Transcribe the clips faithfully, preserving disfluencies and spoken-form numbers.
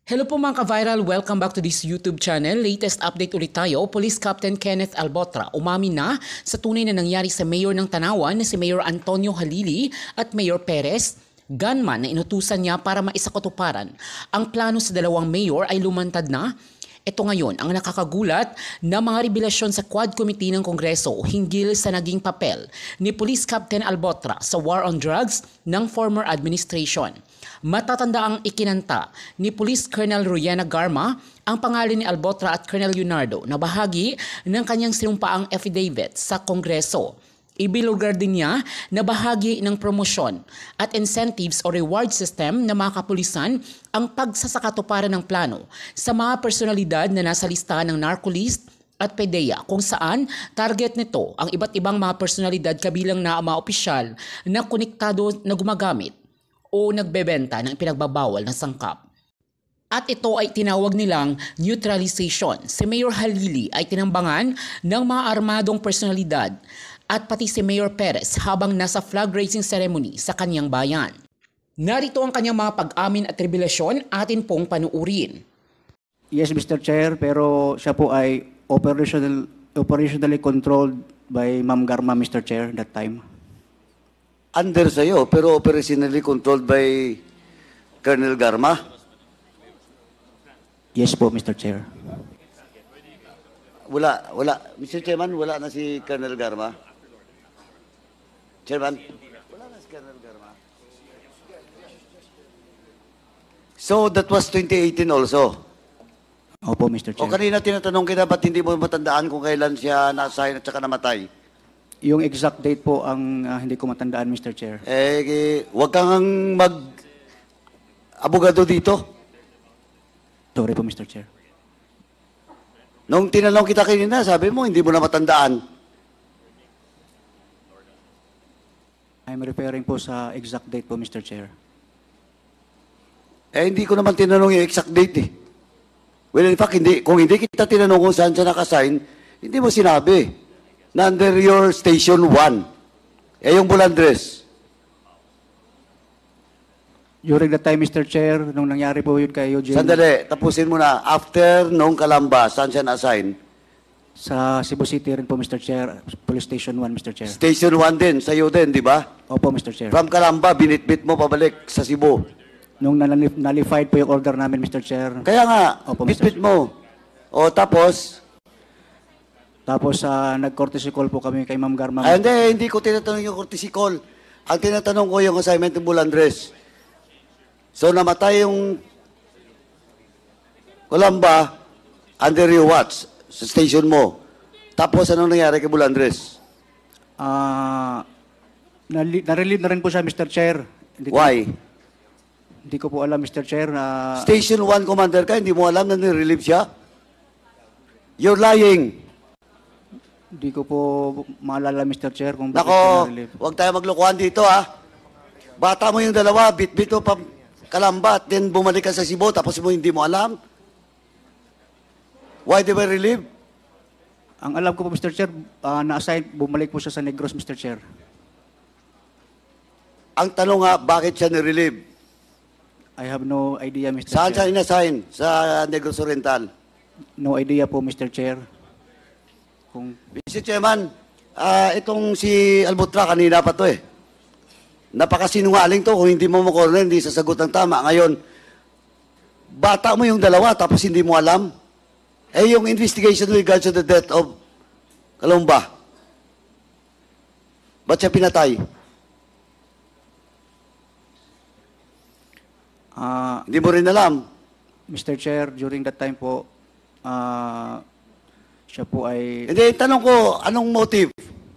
Hello po mga ka-viral, welcome back to this YouTube channel. Latest update ulit tayo, Police Captain Kenneth Albotra umamin na sa tunay na nangyari sa Mayor ng Tanawan na si Mayor Antonio Halili at Mayor Perez, gunman na inutusan niya para maisakatuparan. Ang plano sa dalawang mayor ay lumantad na. Ito ngayon ang nakakagulat na mga revelasyon sa Quad Committee ng Kongreso hinggil sa naging papel ni Police Captain Albotra sa war on drugs ng former administration. Matatanda ang ikinanta ni Police Colonel Ruyena Garma ang pangalan ni Albotra at Colonel Leonardo na bahagi ng kanyang sinumpaang affidavit sa Kongreso. Ibilugar din niya na bahagi ng promosyon at incentives o reward system na mga kapulisan ang pagsasakatuparan ng plano sa mga personalidad na nasa listahan ng narcolist at PDEA kung saan target nito ang iba't ibang mga personalidad kabilang na mga opisyal na konektado na gumagamit o nagbebenta ng pinagbabawal na sangkap. At ito ay tinawag nilang neutralization. Si Mayor Halili ay tinambangan ng mga armadong personalidad at pati si Mayor Perez habang nasa flag raising ceremony sa kanyang bayan. Narito ang kanyang mga pag-amin at revelasyon, atin pong panuurin. Yes, Mister Chair, pero siya po ay operational, operationally controlled by Ma'am Garma, Mister Chair, that time. Under sa'yo, pero operationally controlled by Colonel Garma? Yes po, Mister Chair. Wala, wala. Mister Chairman, wala na si Colonel Garma? Chairman? Wala na si Colonel Garma. So, that was twenty eighteen also? Opo, Mister Chair. O kanina tinatanong kita, ba't hindi mo matandaan kung kailan siya na-assign at saka namatay? Yung exact date po ang uh, hindi ko matandaan, Mister Chair. Eh, eh huwag kang mag-abogado dito. Sorry po, Mister Chair. Nung tinanong kita kanina, sabi mo, hindi mo na matandaan. I'm referring po sa exact date po, Mister Chair. Eh, hindi ko naman tinanong yung exact date eh. Well, in fact, hindi, kung hindi kita tinanong kung saan siya nakasign, hindi mo sinabi na under your station one. Eh, yung Bulandres. During that time, Mister Chair, nung nangyari po yun kay Eugene... Sandali, tapusin mo na. After nung Calamba, saan siya na-assign? Sa Cebu City rin po, Mister Chair. Police Station one, Mister Chair. Station one din, sa'yo din, di ba? Opo, Mister Chair. From Calamba, binitbit mo pabalik sa Cebu. Nung nullified po yung order namin, Mister Chair. Kaya nga, Opo, Mister bitbit mo. O tapos, Tapos uh, nag-courtesy call po kami kay Ma'am Garma. ay, hindi, hindi ko tinatanong yung courtesy call. Ang tinatanong ko yung assignment ng Bulandres. So, namatay yung Calamba under your watch sa station mo. Tapos, anong nangyari kay Bulandres? Uh, na-relieve na rin po siya, Mister Chair. Hindi ko, Why? Hindi ko po alam, Mister Chair, na... Station one commander ka, hindi mo alam na nirelieve siya? You're lying. Hindi ko po maalala, Mister Chair, kung bakit Nako, siya na-relieve. huwag tayo maglokohan dito, ha? Bata mo yung dalawa, bit-bit mo pa Calamba, at then bumalik ka sa Cebu, tapos mo hindi mo alam? Why they were relieved? Ang alam ko po, Mister Chair, uh, na-assign, bumalik po siya sa Negros, Mister Chair. Ang tanong nga, bakit siya nirelieve? I have no idea, Mister Saan siya Chair. inassign? Sa Negros Oriental? No idea po, Mister Chair. Kung... mister Chairman, uh, itong si Albotra, kanina pa to eh. Napakasinungaling to, kung hindi mo makorner, hindi sasagot ng tama. Ngayon, bata mo yung dalawa, tapos hindi mo alam. Eh, yung investigation with regards to the death of Calamba, ba't siya pinatay? Uh, Hindi mo rin alam. Mister Chair, during that time po, uh, siya po ay... Hindi, tanong ko, anong motive?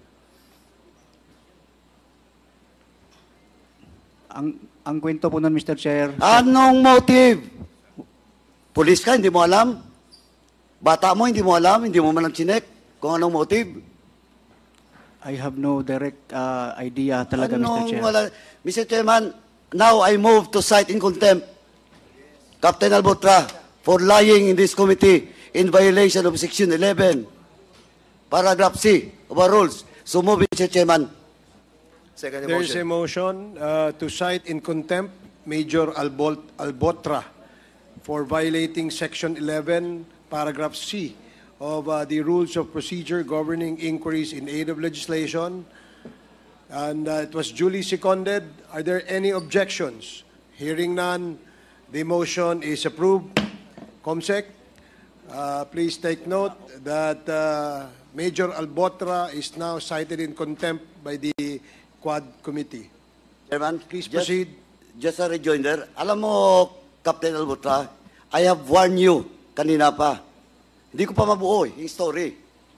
Ang, ang kwento po nun, Mister Chair... Anong motive? Police ka, hindi mo alam? Bata mo, hindi mo alam? Hindi mo man lang chinek kung anong motive? I have no direct uh, idea talaga, Anong Mister Chair. wala? mister Chairman, now I move to cite in contempt Captain Albotra for lying in this committee in violation of Section eleven, Paragraph C of our rules. So move, Mister Chairman. Second There is a motion uh, to cite in contempt Major Albot Albotra for violating Section eleven, Paragraph C of uh, the Rules of Procedure Governing Inquiries in Aid of Legislation. And uh, it was duly seconded. Are there any objections? Hearing none, the motion is approved. Comsec, uh, please take note that uh, Major Albotra is now cited in contempt by the Quad Committee. Chairman, Please just- proceed. Just a rejoinder. Alam mo, Captain Albutra, I have warned you kanina pa. Hindi ko pa mabuo eh, yung story.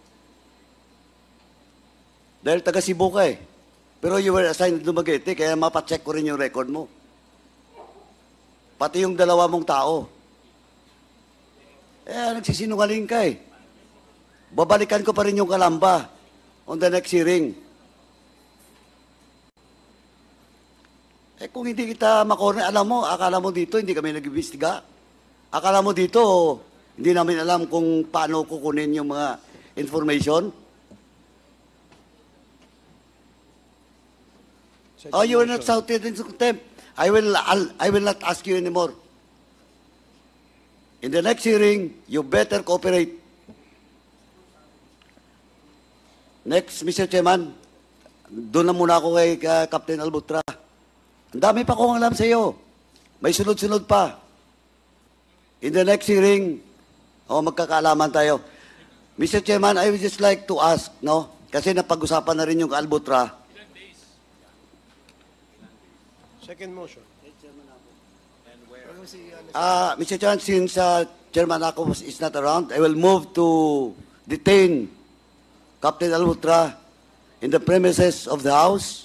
Dahil taga Cebu ka eh. Pero you were assigned to Dumaguete, kaya mapacheck ko rin yung record mo. Pati yung dalawa mong tao. Eh, nagsisinungaling ka eh. Babalikan ko pa rin yung Kalamba on the next hearing. Eh kung hindi kita makorner, alam mo, akala mo dito, hindi kami nag-imbestiga. Akala mo dito, hindi namin alam kung paano kukunin yung mga information. Oh, you are not shouted into contempt. I will, I'll, I will not ask you anymore. In the next hearing, you better cooperate. Next, Mister Chairman, doon na muna ako kay uh, Captain Albutra. Ang dami pa kong alam sa iyo. May sunod-sunod pa. In the next hearing, oh, magkakaalaman tayo. Mister Chairman, I would just like to ask, no? Kasi napag-usapan na rin yung Albutra. Second motion. Uh, Mister Chairman, since uh, Chairman Ako is not around, I will move to detain Captain Albutra in the premises of the House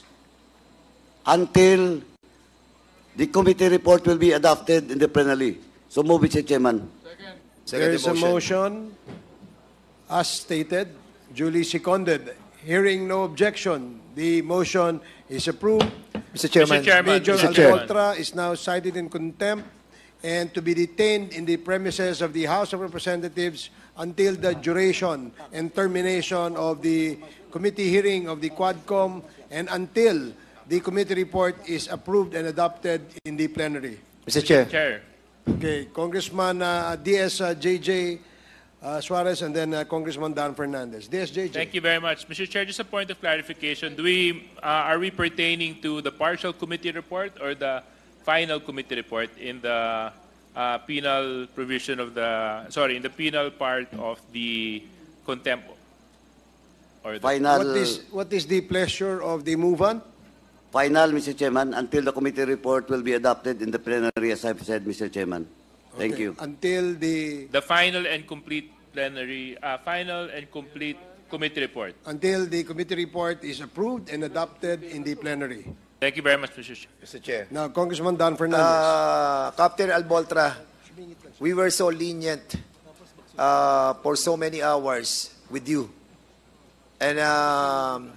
until the committee report will be adopted in the plenary. So move, Mister Chairman. Second. There is a motion, as stated, duly seconded. Hearing no objection, the motion is approved. Mister Chairman, Mister Chairman, Major Mister Chair. Albotra is now cited in contempt and to be detained in the premises of the House of Representatives until the duration and termination of the committee hearing of the Quadcom and until the committee report is approved and adopted in the plenary. Mister Chair. Chair. Okay, Congressman uh, D S Uh, J J uh, Suarez and then uh, Congressman Dan Fernandez. D S J J. Thank you very much. Mister Chair, just a point of clarification. Do we, uh, are we pertaining to the partial committee report or the final committee report in the uh, penal provision of the, sorry, in the penal part of the contempt? Or the, Final, What is, what is the pleasure of the movant? final, Mister Chairman, until the committee report will be adopted in the plenary, as I've said, Mister Chairman. Thank Okay, you. Until the the final and complete plenary, uh, final and complete committee report. until the committee report is approved and adopted in the plenary. Thank you very much, Mister Chair. Mister Chair. Now, Congressman Dan Fernandez. Uh, Captain Alboltra, we were so lenient uh, for so many hours with you. And um,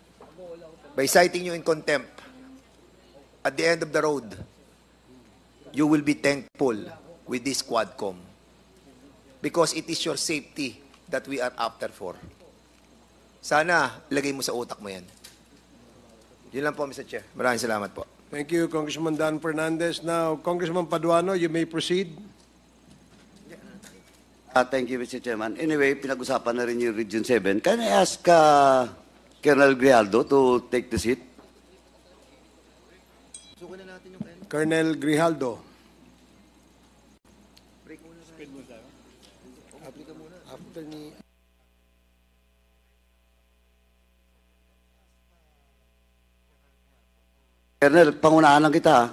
by citing you in contempt, at the end of the road, you will be thankful with this Quadcom. Because it is your safety that we are after for. Sana, lagay mo sa utak mo yan. Yun lang po, Mister Chair. Maraming salamat po. Thank you, Congressman Dan Fernandez. Now, Congressman Paduano, you may proceed. Uh, thank you, Mister Chairman. Anyway, pinag-usapan na rin yung Region seven. Can I ask uh, Colonel Grijaldo to take the seat? Colonel Grijaldo. After ni Colonel, pangunahan lang kita.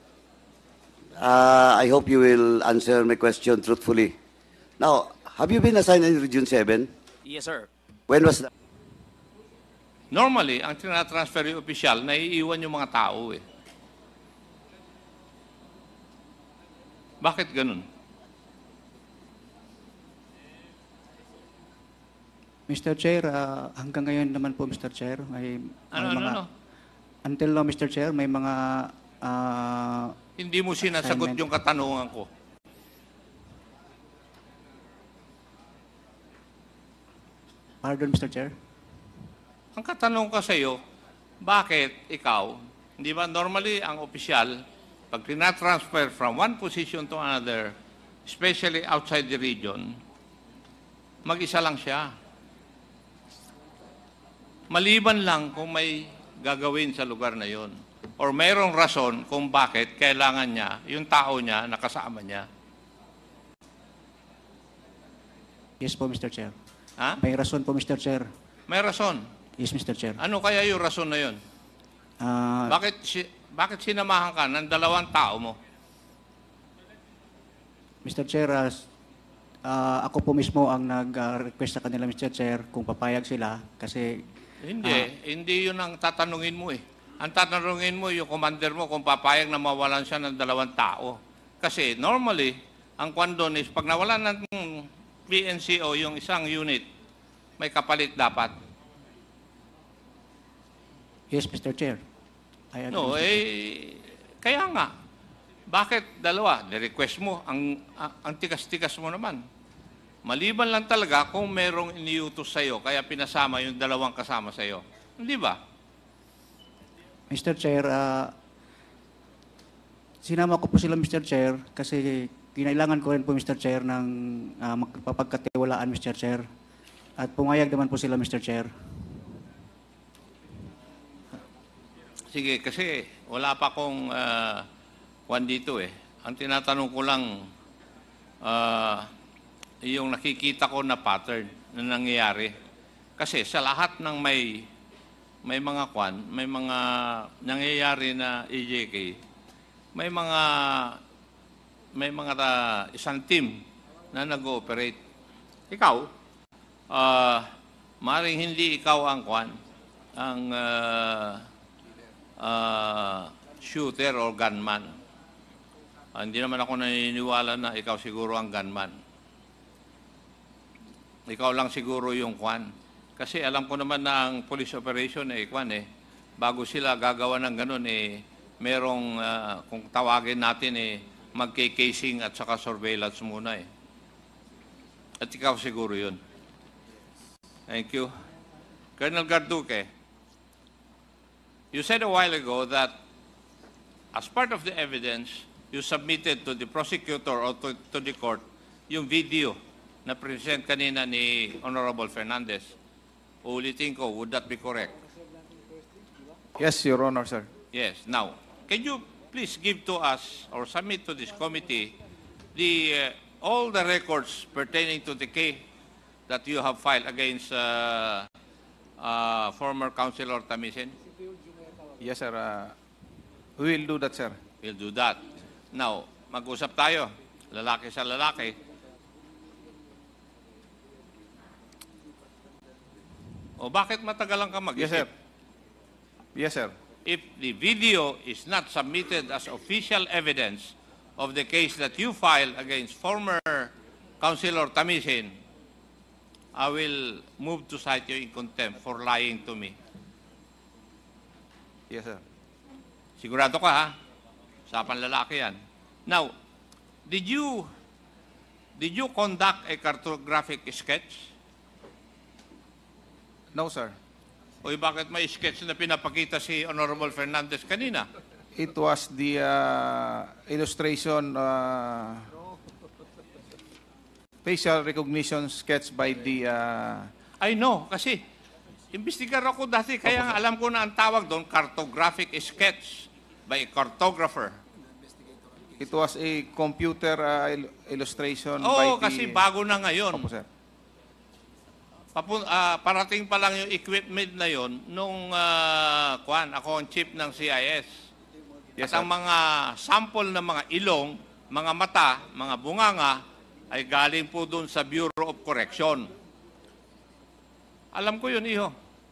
Uh, I hope you will answer my question truthfully. Now, have you been assigned in Region seven? Yes, sir. When was that? Normally, ang tinatransfer yung opisyal, naiiwan yung mga tao eh. Bakit ganun? Mister Chair, ah, hanggang ngayon naman po, Mister Chair, may, Ano, may ano, mga... ano? Until now, Mister Chair, may mga... ah, Hindi mo sinasagot Assignment. yung katanungan ko. pardon, Mister Chair. Ang katanong ko sa iyo, bakit ikaw, hindi ba normally ang opisyal, pag tinatransfer from one position to another, especially outside the region, mag-isa lang siya. Maliban lang kung may gagawin sa lugar na yon. Or mayroong rason kung bakit kailangan niya, yung tao niya, nakasama niya. Yes po, Mister Chair. Ha? May rason po, Mister Chair. May rason. Yes, Mister Chair. Ano kaya yung rason na yon? Ah, Bakit, si- bakit sinamahan ka ng dalawang tao mo? Mister Chair, ah, ah, ako po mismo ang nag-request sa kanila, Mister Chair, kung papayag sila kasi Hindi. Ah. Hindi yun ang tatanungin mo eh. Ang tatanungin mo yung commander mo kung papayag na mawalan siya ng dalawang tao. Kasi normally, ang kwan doon is pag nawalan ng P N C O yung isang unit, may kapalit dapat. yes, Mister Chair. I agree, No, Mister Chair. eh, kaya nga. Bakit dalawa? Ni-request mo. Ang, ang, ang tikas-tikas mo naman. Maliban lang talaga kung merong iniutos sa'yo, kaya pinasama yung dalawang kasama sa'yo. Hindi ba? Mister Chair, ah, sinama ko po sila, Mister Chair, kasi kinailangan ko rin po, Mister Chair, ng ah, magpapagkatiwalaan, Mister Chair. At pumayag naman po sila, Mister Chair. Sige, kasi wala pa akong uh, kwan dito eh. Ang tinatanong ko lang, uh, yung nakikita ko na pattern na nangyayari. Kasi sa lahat ng may may mga kwan, may mga nangyayari na E J K, may mga may mga uh, isang team na nag-ooperate. Ikaw, uh, maring hindi ikaw ang kwan, ang uh, uh, shooter or gunman. Uh, hindi naman ako naniniwala na ikaw siguro ang gunman. Ikaw lang siguro yung kwan. Kasi alam ko naman na ang police operation eh, kwan eh, bago sila gagawa ng ganun eh, merong, uh, kung tawagin natin eh, magke-casing at saka surveillance muna eh. At ikaw siguro yun. Thank you. Colonel Garduque, you said a while ago that as part of the evidence, you submitted to the prosecutor or to, to the court yung video na present kanina ni Honorable Fernandez. Ulitin ko, would that be correct? Yes, Your Honor, sir. Yes. Now, can you please give to us or submit to this committee the uh, all the records pertaining to the case that you have filed against uh, uh, former Councilor Tamisin? Yes, sir. Uh, we will do that, sir. We'll do that. Now, mag-usap tayo. Lalaki sa lalaki. O bakit matagalan ka mag-isip? Yes, sir. Yes, sir. If the video is not submitted as official evidence of the case that you filed against former Councilor Tamisin, I will move to cite you in contempt for lying to me. Yes, sir. Sigurado ka, ha? Usapan lalaki yan. Now, did you did you conduct a cartographic sketch? No, sir. O bakit may sketch na pinapakita si Honorable Fernandez kanina? It was the uh, illustration, uh, facial recognition sketch by the... Uh, I know, kasi imbestigar ako dati, kaya nga alam ko na ang tawag doon, cartographic sketch by a cartographer. it was a computer uh, il- illustration by Oo, the... kasi bago na ngayon. Opo, sir. Papun, ah, parating pa lang yung equipment na yon nung ah, kwan, ako ang chief ng C I S. Yes, At ang sir. mga sample ng mga ilong, mga mata, mga bunganga, ay galing po doon sa Bureau of Correction. Alam ko yun, iho.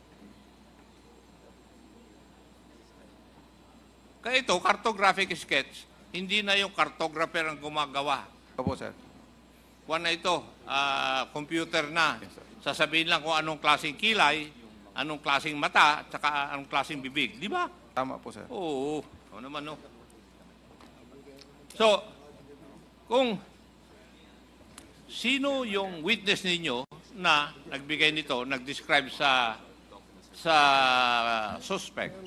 Kaya ito, cartographic sketch, hindi na yung cartographer ang gumagawa. Opo, sir. Kuwan na ito, ah, computer na. Sasabihin lang kung anong klaseng kilay, anong klaseng mata, at saka anong klaseng bibig. Di ba? Tama po, sir. Oo. Oo naman, no? So, kung sino yung witness ninyo na nagbigay nito, nag-describe sa sa suspect?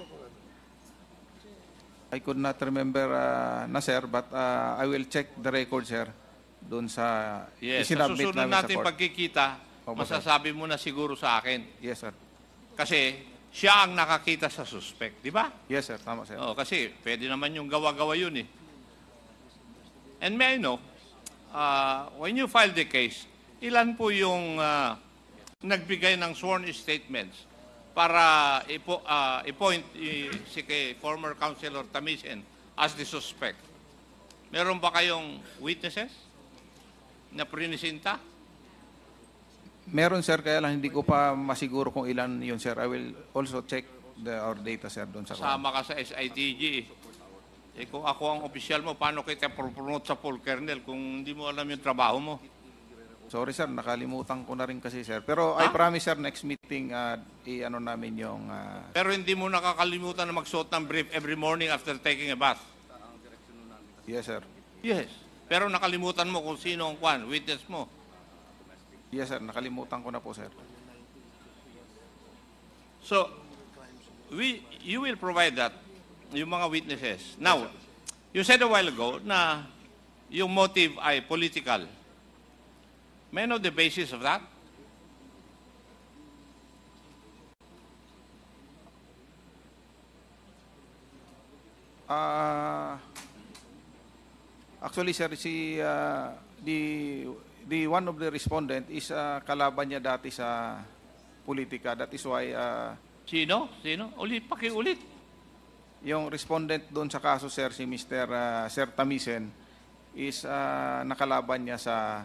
I could not remember uh, na, sir, but uh, I will check the record, sir. doon sa Yes, sa isinabmit susunod namin sa natin court. pagkikita, Opo, sir. masasabi mo na siguro sa akin. Yes, sir. Kasi siya ang nakakita sa suspect, di ba? Yes, sir. Tama, sir. Oh, kasi pwede naman yung gawa-gawa yun eh. And may I know, uh, when you filed the case, ilan po yung uh, nagbigay ng sworn statements para ipo, uh, i-point i- si kay former Councilor Tamisen as the suspect? Meron ba kayong witnesses na prinisinta? Meron, sir, kaya lang hindi ko pa masiguro kung ilan yun, sir. I will also check the, our data, sir, doon sa Kasama ka sa S I T G eh. Eh kung ako ang opisyal mo, paano kita promote sa full kernel kung hindi mo alam yung trabaho mo? Sorry, sir. Nakalimutan ko na rin kasi, sir. Pero I Ah? promise, sir, next meeting, uh, i-ano namin yung... Uh, Pero hindi mo nakakalimutan na magsuot ng brief every morning after taking a bath. yes, sir. Yes. Pero nakalimutan mo kung sino ang kwan, witness mo. Yes, sir. Nakalimutan ko na po, sir. So, we, you will provide that, yung mga witnesses. Now, you said a while ago na yung motive ay political. May I know the basis of that? Uh, actually, sir, si uh, the the one of the respondent is uh, kalaban niya dati sa politika. That is why uh, Sino? Sino? Ulit, pakiulit. yung respondent doon sa kaso, sir, si Mister Uh, Sir Tamisen, is uh, nakalaban niya sa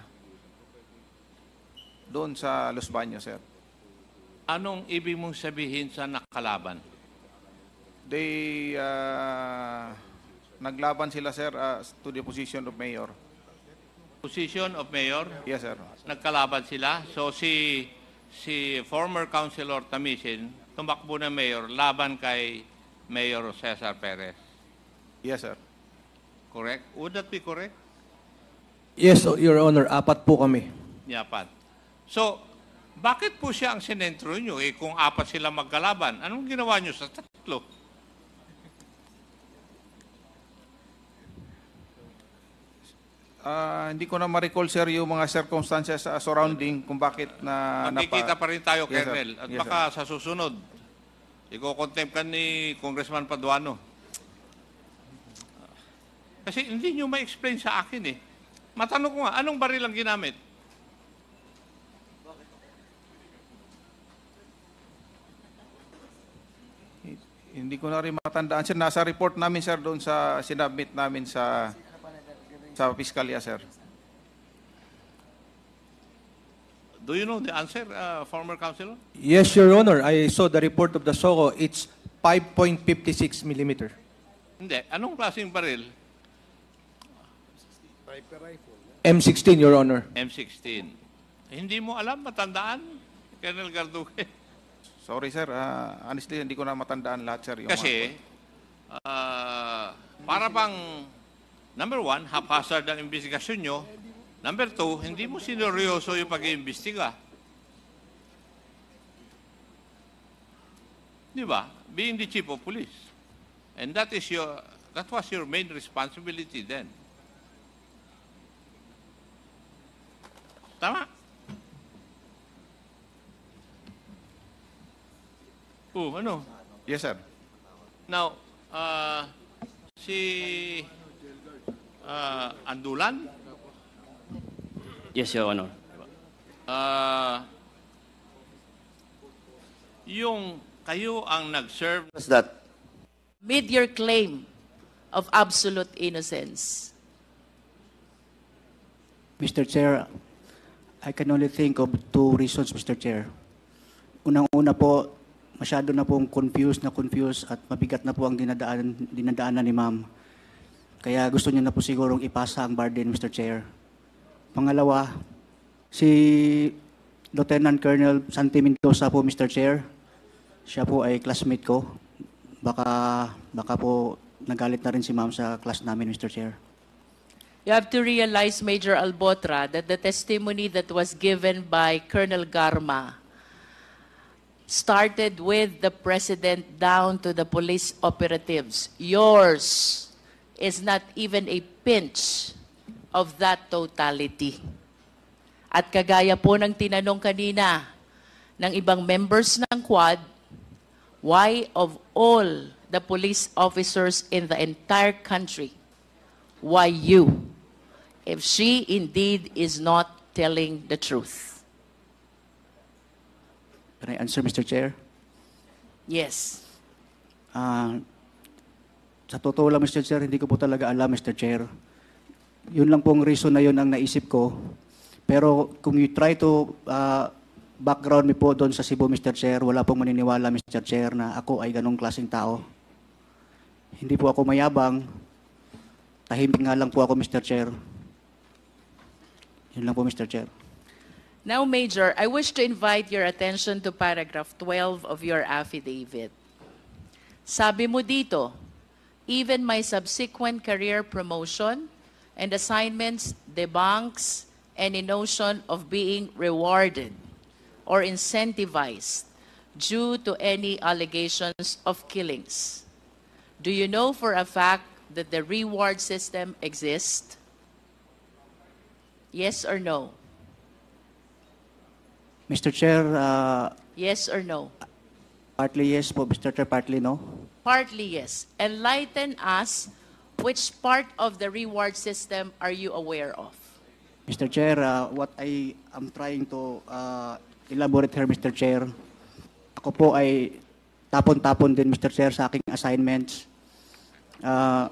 doon sa Los Baños, sir. Anong ibig mong sabihin sa nakalaban? They uh, naglaban sila, sir, uh, to the position of mayor. Position of mayor? Yes, sir. Nagkalaban sila. So si si former Councilor Tamisin tumakbo na mayor laban kay Mayor Cesar Perez. Yes, sir. Correct? Would that be correct? Yes, Your Honor. Apat po kami. Yapat. So, bakit po siya ang sinentro nyo? Eh, kung apat sila magkalaban, anong ginawa nyo sa tatlo? Ah, hindi ko na ma-recall, sir, yung mga circumstances uh, surrounding kung bakit na... Magkikita pa rin tayo, Yes, sir. Colonel. At Yes, baka sa susunod, iko-contempt ka ni Congressman Paduano. Kasi hindi nyo ma-explain sa akin eh. Matanong ko nga, anong baril ang ginamit? Hindi ko na rin matandaan, sir. Nasa report namin, sir, doon sa sinabmit namin sa sa piskalya, sir. Do you know the answer, uh, former councilor? Yes, Your Honor. I saw the report of the SOCO. It's five point five six millimeter. Hindi. Anong klaseng baril? M sixteen, Your Honor. M sixteen. Hindi mo alam, matandaan? Colonel Garduque. Sorry, sir. Ah, honestly, hindi ko na matandaan lahat, sir. Yung Kasi, uh, para bang, number one, haphazard ang investigasyon nyo. Number two, hindi mo sineryoso yung pag-iimbestiga. Di ba? Being the chief of police. And that is your, that was your main responsibility then. Tama? Oh, ano? Yes, sir. Now, uh, si uh, Andulan, Yes, Your Honor. uh, yung kayo ang nag-serve What's that? Made your claim of absolute innocence. Mister Chair, I can only think of two reasons, Mister Chair. Unang-una po, masyado na pong confused na confused at mabigat na po ang dinadaan, dinadaanan ni ma'am. Kaya gusto niya na po sigurong ipasa ang burden, Mister Chair. Pangalawa, si Lieutenant Colonel Santi Mendoza po, Mister Chair. Siya po ay classmate ko. Baka, baka po nagalit na rin si ma'am sa class namin, Mister Chair. You have to realize, Major Albotra, that the testimony that was given by Colonel Garma started with the President down to the police operatives. Yours is not even a pinch of that totality. At kagaya po ng tinanong kanina ng ibang members ng Quad, why of all the police officers in the entire country, why you, if she indeed is not telling the truth? Can I answer, Mister Chair? Yes. Ah, sa totoo lang, Mister Chair, hindi ko po talaga alam, Mister Chair. Yun lang pong reason na yun ang naisip ko. Pero kung you try to uh, background me po doon sa Cebu, Mister Chair, wala pong maniniwala, Mister Chair, na ako ay ganong klaseng tao. Hindi po ako mayabang. Tahimik nga lang po ako, Mister Chair. Yun lang po, Mister Chair. Now, Major, I wish to invite your attention to paragraph twelve of your affidavit. Sabi mo dito, even my subsequent career promotion and assignments debunks any notion of being rewarded or incentivized due to any allegations of killings. Do you know for a fact that the reward system exists? Yes or no? Mister Chair, uh, Yes or no? partly yes po, Mister Chair, partly no. Partly yes. Enlighten us, which part of the reward system are you aware of? Mister Chair, uh, what I am trying to uh, elaborate here, Mister Chair, ako po ay tapon-tapon din, Mister Chair, sa aking assignments. Uh,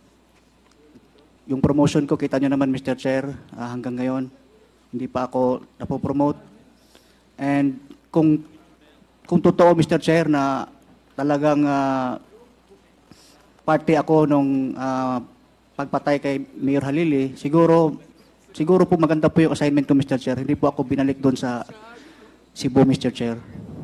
yung promotion ko, kita nyo naman, Mister Chair, uh, hanggang ngayon, hindi pa ako napopromote. And kung, kung totoo, Mister Chair, na talagang uh, parte ako nung uh, pagpatay kay Mayor Halili, siguro, siguro po maganda po yung assignment ko, Mister Chair. Hindi po ako binalik doon sa Cebu, Mister Chair.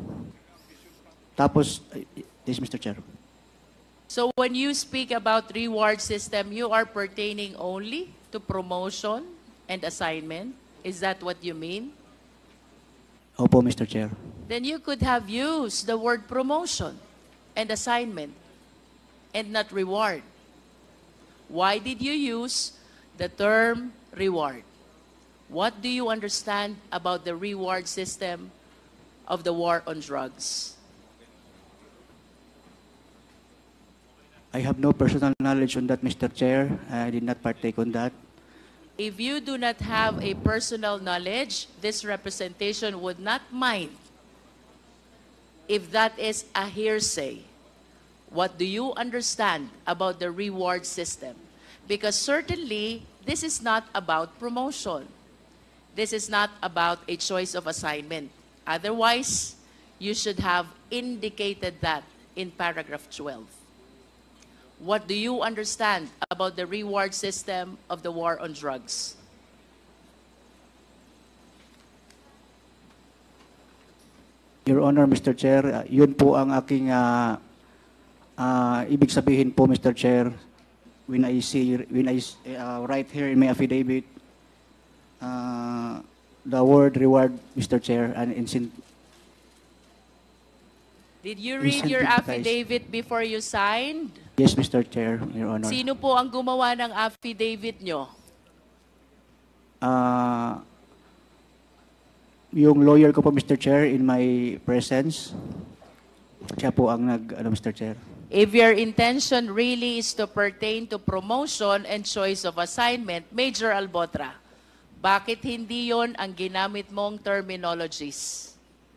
Tapos, yes, Mister Chair. So when you speak about reward system, you are pertaining only to promotion and assignment? Is that what you mean? Opo, Mister Chair. Then you could have used the word promotion and assignment and not reward. Why did you use the term reward? What do you understand about the reward system of the war on drugs? I have no personal knowledge on that, Mister Chair. I did not partake on that. If you do not have a personal knowledge, this representation would not mind if that is a hearsay. What do you understand about the reward system? Because certainly, this is not about promotion. This is not about a choice of assignment. Otherwise, you should have indicated that in paragraph twelve. What do you understand about the reward system of the war on drugs? Your Honor, Mister Chair, uh, yun po ang aking uh, uh, ibig sabihin po, Mister Chair, when I see, when I uh, write here in my affidavit, uh, the word reward, Mister Chair, and incent. Did you read your affidavit before you signed? Yes, Mister Chair, Your Honor. Sino po ang gumawa ng affidavit nyo? Uh, yung lawyer ko po, Mister Chair, in my presence, siya po ang nag, ano, Mister Chair. If your intention really is to pertain to promotion and choice of assignment, Major Albotra, bakit hindi yon ang ginamit mong terminologies?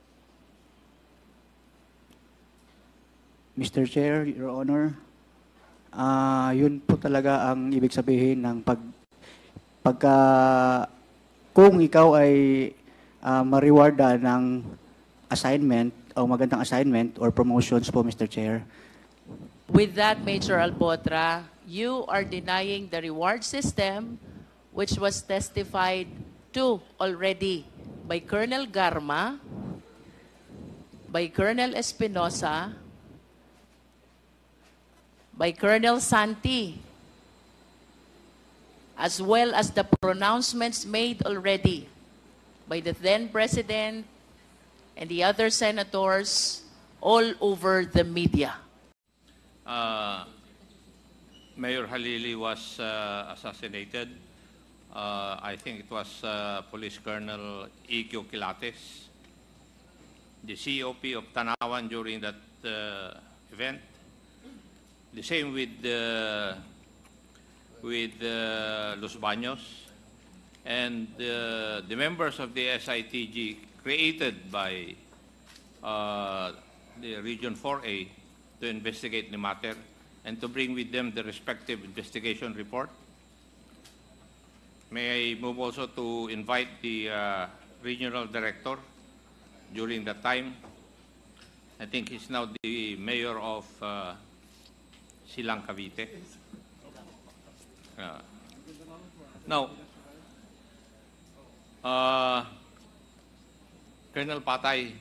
Mister Chair, Your Honor, uh, yun po talaga ang ibig sabihin ng pag, pagka, kung ikaw ay uh, ma-rewarda ng assignment o magandang assignment or promotions po, Mister Chair. With that, Major Albotra, you are denying the reward system which was testified to already by Colonel Garma, by Colonel Espinosa, by Colonel Santi, as well as the pronouncements made already by the then President and the other senators all over the media. Uh, Mayor Halili was uh, assassinated uh, I think it was uh, Police Colonel E Q Quilates, the C O P of Tanawan during that uh, event. The same with uh, with uh, Los Baños, and uh, the members of the S I T G created by uh, the Region four A to investigate the matter and to bring with them the respective investigation report. May I move also to invite the uh, regional director during that time. I think he's now the mayor of uh, Silang Cavite. Uh, now, uh, Colonel Patay,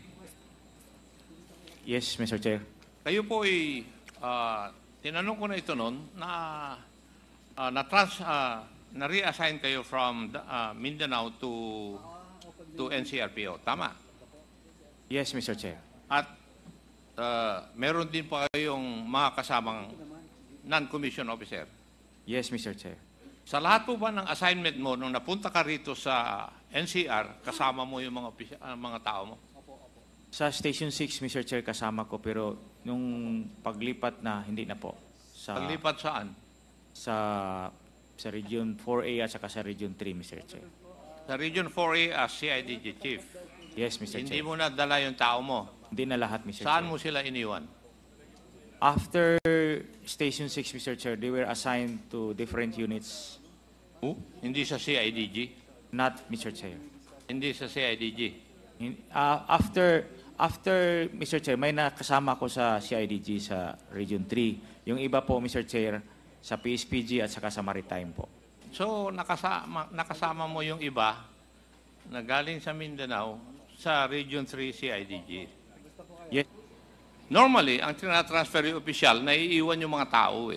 Yes, Mister Chair. kayo po ay uh, tinanong ko na ito noon na uh, na trans uh, na reassign kayo from uh, Mindanao to to N C R P O, tama? Yes, Mister Chair. At uh, meron din pa kayong mga kasamang non-commissioned officer. Yes, Mister Chair. Sa lahat po ba ng assignment mo nung napunta ka rito sa N C R, kasama mo yung mga opis- uh, mga tao mo? Sa Station six, Mister Chair, kasama ko, pero nung paglipat na, hindi na po. Sa, Paglipat saan? Sa, sa Region four A at saka sa Region three, Mister Chair. Sa Region four A as C I D G Chief. Yes, Mister Hindi Chair. mo na dala yung tao mo. Hindi na lahat, Mister Saan Chair. mo sila iniwan? After Station six, Mister Chair, they were assigned to different units. Who? Hindi sa C I D G? Not, Mister Chair. Hindi sa C I D G? In, uh, after, after, Mister Chair, may nakasama ko sa C I D G sa Region three. Yung iba po, Mister Chair, sa P S P G at saka sa Maritime po. So, nakasama, nakasama mo yung iba na galing sa Mindanao sa Region three C I D G. Yes. Normally, ang tinatransfer yung opisyal, naiiwan yung mga tao eh.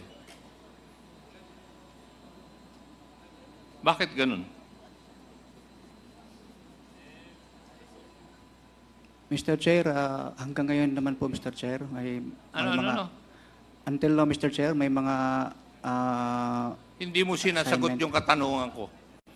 Bakit ganun? Mister Chair, ah, hanggang ngayon naman po, Mister Chair, may, Ano, may ano, mga... ano? Until now, Mister Chair, may mga... ah, Hindi mo sinasagot Assignment. yung katanungan ko.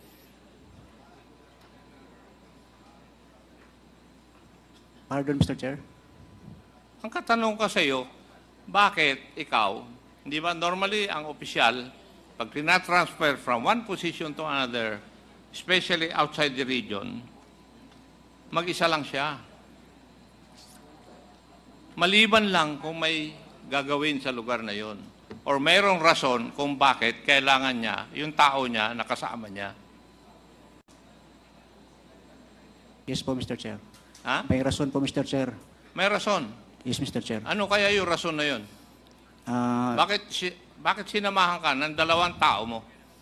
pardon, Mister Chair. Ang katanong ko sa iyo, bakit ikaw, hindi ba normally ang opisyal, pag tinatransfer from one position to another, especially outside the region, mag-isa lang siya. Maliban lang kung may gagawin sa lugar na yon. Or mayroong rason kung bakit kailangan niya, yung tao niya, nakasama niya. Yes po, Mister Chair. Ha? May rason po, Mister Chair. May rason. Yes, Mister Chair. Ano kaya yung rason na yon? Ah, Bakit, si- bakit sinamahan ka ng dalawang tao mo?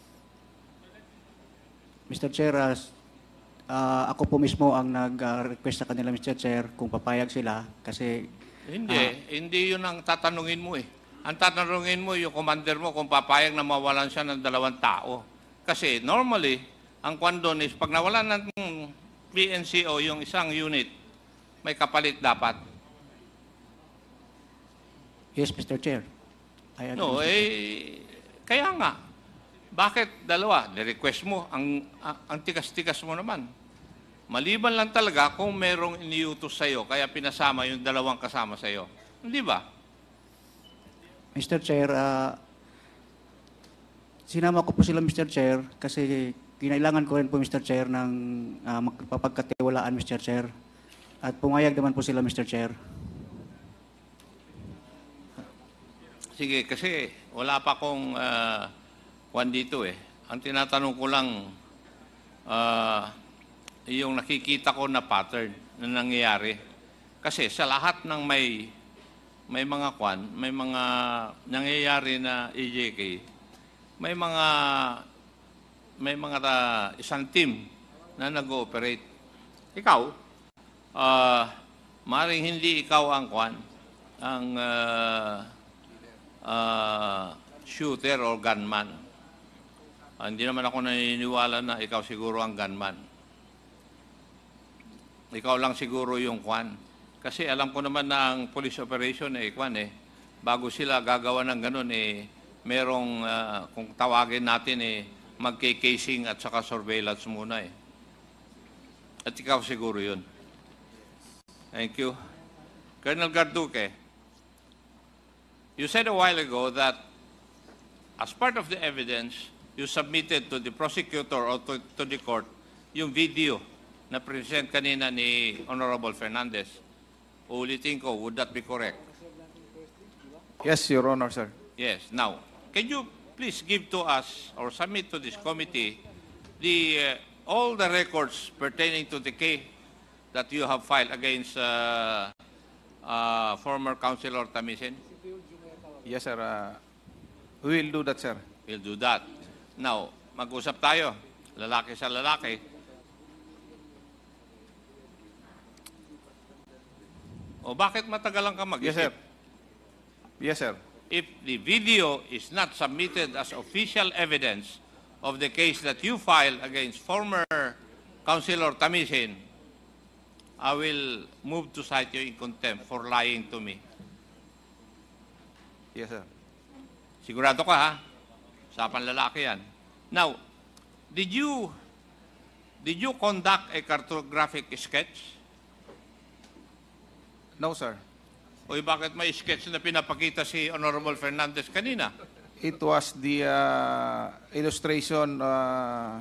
Mister Chair, ah, ah, ako po mismo ang nag-request sa kanila, Mister Chair, kung papayag sila kasi Hindi, hindi yun ang tatanungin mo eh. Ang tatanungin mo yung commander mo kung papayag na mawalan siya ng dalawang tao. Kasi normally, ang kwan doon is pag nawalan ng P N C O yung isang unit, may kapalit dapat. yes, Mister Chair. I agree, No, Mister Chair. eh, kaya nga. Bakit dalawa? Ni-request mo, ang, ang, ang tikas-tikas mo naman. Maliban lang talaga kung merong iniutos sa'yo, kaya pinasama yung dalawang kasama sa'yo. Hindi ba? Mister Chair, ah, sinama ko po sila, Mister Chair, kasi kinailangan ko rin po, Mister Chair, ng ah, magpapagkatiwalaan, Mister Chair. At pumayag naman po sila, Mister Chair. Sige, kasi wala pa akong uh, kwan dito eh. Ang tinatanong ko lang, uh, yung nakikita ko na pattern na nangyayari. Kasi sa lahat ng may may mga kwan, may mga nangyayari na E J K, may mga may mga uh, isang team na nag-ooperate. Ikaw, uh, maring hindi ikaw ang kwan, ang uh, uh, shooter or gunman. Uh, hindi naman ako naniniwala na ikaw siguro ang gunman. Ikaw lang siguro yung kwan. Kasi alam ko naman na ang police operation eh, kwan eh, bago sila gagawa ng ganun eh, merong, uh, kung tawagin natin eh, magke-casing at saka surveillance muna eh. At ikaw siguro yun. Thank you. Colonel Garduque, you said a while ago that as part of the evidence, you submitted to the prosecutor or to, to the court yung video na present kanina ni Honorable Fernandez. Ulitin ko, would that be correct? Yes, Your Honor, sir. Yes. Now, can you please give to us or submit to this committee the uh, all the records pertaining to the case that you have filed against uh, uh, former Councilor Tamisin? Yes, sir. Uh, we will do that, sir. We'll do that. Now, mag-usap tayo. Lalaki sa lalaki. O bakit matagalan ka mag-isip? Yes, sir. Yes, sir. If the video is not submitted as official evidence of the case that you filed against former Councilor Tamisin, I will move to cite you in contempt for lying to me. Yes, sir. Sigurado ka, ha? Usapan lalaki yan. Now, did you did you conduct a cartographic sketch? No, sir. O bakit may sketch na pinapakita si Honorable Fernandez kanina? It was the uh, illustration, uh,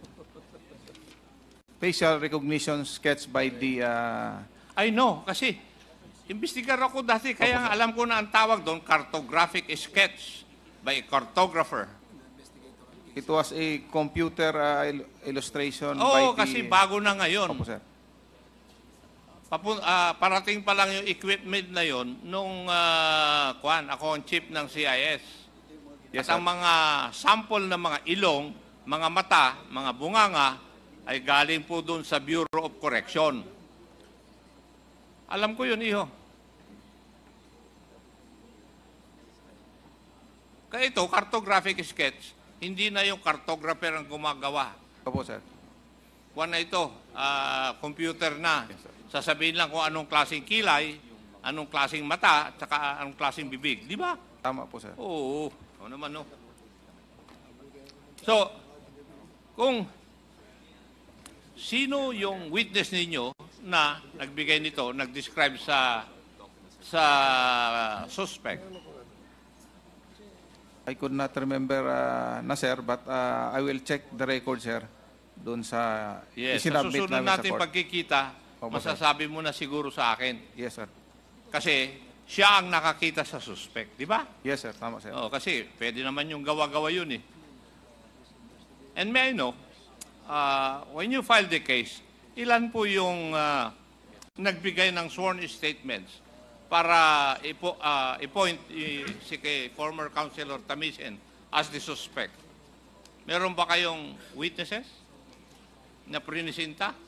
facial recognition sketch by the... Uh, I know, kasi imbestigar ako dati, kaya nga alam ko na ang tawag doon, cartographic sketch by a cartographer. It was a computer uh, il- illustration Oo, by the... kasi bago na ngayon. Opo, sir. Papun, ah, parating pa lang yung equipment na yon nung uh, kuan, ako ang chief ng C I S. Yes, At ang sir. mga sample ng mga ilong, mga mata, mga bunganga, ay galing po doon sa Bureau of Correction. Alam ko yun, iho. Kaya ito, cartographic sketch, hindi na yung cartographer ang gumagawa. Opo, sir. Kuan na ito, ah, computer na. Yes, sir. Sasabihin lang kung anong klaseng kilay, anong klaseng mata, at saka anong klaseng bibig. Di ba? Tama po, sir. Oo. Oo naman, no? So, kung sino yung witness ninyo na nagbigay nito, nag-describe sa sa suspect? I could not remember uh, na, sir, but uh, I will check the record, sir, doon sa Yes, sa isinabit susunod namin sa natin court. pagkikita, Opo, sir. masasabi mo na siguro sa akin. Yes, sir. Kasi siya ang nakakita sa suspect, di ba? Yes, sir. Tama, sir. Oo, kasi pwede naman yung gawa-gawa yun eh. And may I know, uh, when you filed the case, ilan po yung uh, nagbigay ng sworn statements para ipo, uh, i-point i- si kay former Councilor Tamisin as the suspect? Meron ba kayong witnesses na prinisinta?